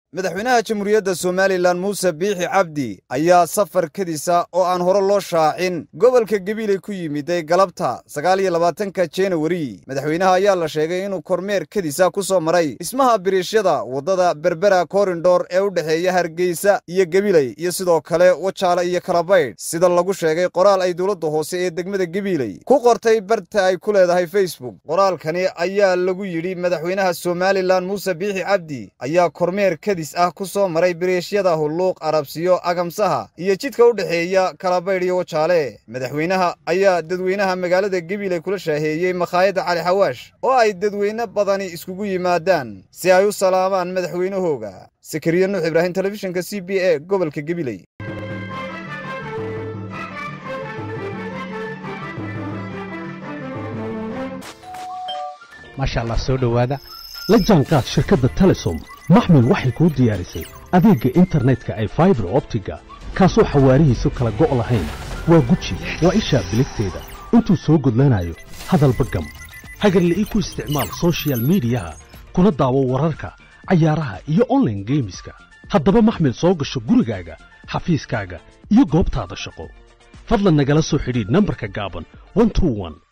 madaxweynaha jamhuuriyadda Soomaaliland Muuse Biixi Cabdi ayaa safar kadisa oo aan hore loo shaacin gobolka Gabiley ku yimid galabta 29 January madaxweynaha ayaa la sheegay inuu kormeer kadisa ku soo maray ismaha biriishada wadada Berbera Corridor ee u dhaxeeya Hargeysa iyo Gabiley iyo sidoo kale Wajaale iyo Kalabayd sida lagu sheegay qoraal ay dawladda hoose ee degmada Gabiley ku qortay barta ay ku leedahay Facebook qoraalkani ayaa lagu yiri madaxweynaha Soomaaliland Muuse Biixi Cabdi ayaa kormeer ku soo maray biriishada Hulluuq Arabsiyo Agamsaha iyo jidka u dhaxeeya Kalabayd iyo Wajaale madaxweynaha ayaa dadweynaha magaalada Gabiley kula shaaheeyay maqaayada Cali Xawaash oo ay dadweyne badani iskugu yimaadaan si ay u salaamaan madaxweynahooga Sakariya Nuux Ibrahim telefishinka CBA gobolka Gabiley ما شاء الله سو دhowaada la jaanqaad shirkadda Telesom maxmil waxay ku diyaarisay adeega internetka ay fiber optiga kaasoo xawaarihiisu kala go'o lahayn waa guji waa isha biligteeda intuu soo gudlanayo hadalba gam hagarle ku isticmaal social media kuna daawo wararka ciyaaraha iyo online gameska haddaba maxmil soo gasho gurigaaga xafiiskaaga iyo goobtaada shaqo fadlan nagala soo xidhiidh nambarka gaaban 121